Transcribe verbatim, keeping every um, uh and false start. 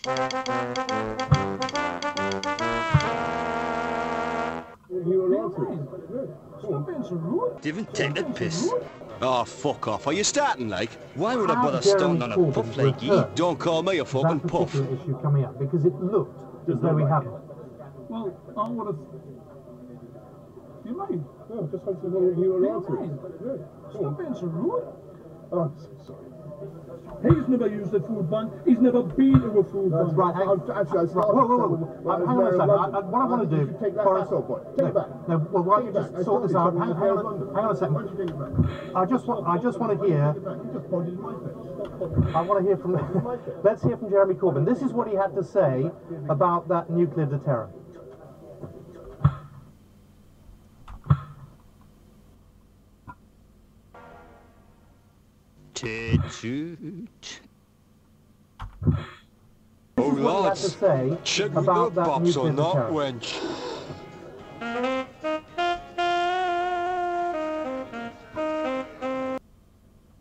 Didn't take the piss. Oh, fuck off. Are you starting, like? Why would I bother starting on a puff like you? Don't call me a fucking puff. That particular issue coming up, because it looked as though we hadn't. Well, I would have... You mean? No, just hoping that you were allowed to. Yeah. Stop being so rude. Oh, I'm so sorry. He's never used a food bank. He's never been to a food That's bank. right. I, actually, I started... Whoa, whoa, whoa. Uh, hang on a second. I, I, what I want to do... Take that Boris, myself, boy. Take it back. No, well, why don't you just sort this out? Hang, hang, on, hang on a second. Why don't you take it back? I just want, I just want to hear... You just pointed in my face. I want to hear from... Let's hear from Jeremy Corbyn. This is what he had to say about that nuclear deterrent. Toot. This is what he had to say Check me about the that bops nuclear or not, deterrent. wench.